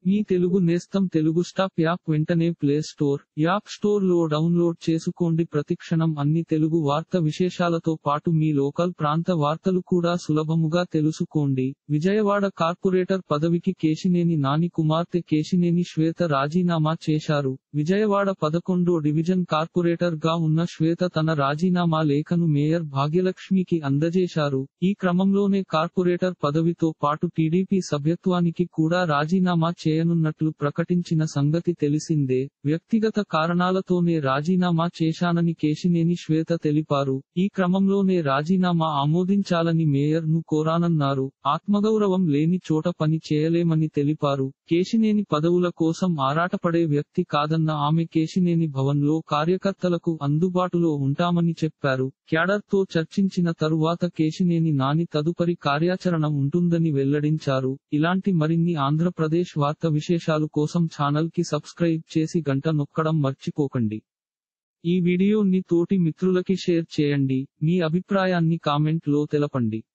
మీ తెలుగు నేస్తం Telugu stop app వెంటనే play store, app store లో డౌన్లోడ్ చేసుకోండి. ప్రతిక్షణం అన్ని తెలుగు వార్త విశేషాలతో పాటు మీ లోకల్ ప్రాంత వార్తలు కూడా సులభముగా తెలుసుకోండి. విజయవాడ కార్పొరేటర్ పదవికి కేశినేని నాని కుమార్తె కేశినేని శ్వేత రాజీనామా చేశారు. విజయవాడ 11వ డివిజన్ కార్పొరేటర్ గా ఉన్న శ్వేత తన రాజీనామా లేఖను మేయర్ భాగ్యలక్ష్మికి అందజేశారు. ఈ క్రమంలోనే కార్పొరేటర్ పదవితో పాటు టీడీపీ సభ్యత్వానికి కూడా రాజీనామా చేయనున్నట్లు ప్రకటించిన సంగతి తెలిసిందే. వ్యక్తిగత కారణాలతోనే రాజీనామా చేశానని కేశినేని శ్వేత తెలిపారు. ఈ క్రమంలోనే రాజీనామా ఆమోదించాలని మేయర్ ను కోరానన్నారు. ఆత్మగౌరవం లేని చోట పని చేయలేమని తెలిపారు. కేశినేని పదవుల కోసం ఆరాటపడే వ్యక్తి కాదన్న ఆమె కేశినేని భవన్ లో కార్యకర్తలకు అందుబాటులో ఉంటామని చెప్పారు. క్యాడర్ తో చర్చించిన తరువాత కేశినేని నాని తదుపరి కార్యాచరణ ఉంటుందని వెల్లడించారు. ఇలాంటి మరిన్ని ఆంధ్రప్రదేశ్ వార్త విశేషాలు కోసం ఛానల్ కి సబ్స్క్రైబ్ చేసి గంట నొక్కడం మర్చిపోకండి. ఈ వీడియోని తోటి మిత్రులకి షేర్ చేయండి. మీ అభిప్రాయాన్ని కామెంట్ లో తెలపండి.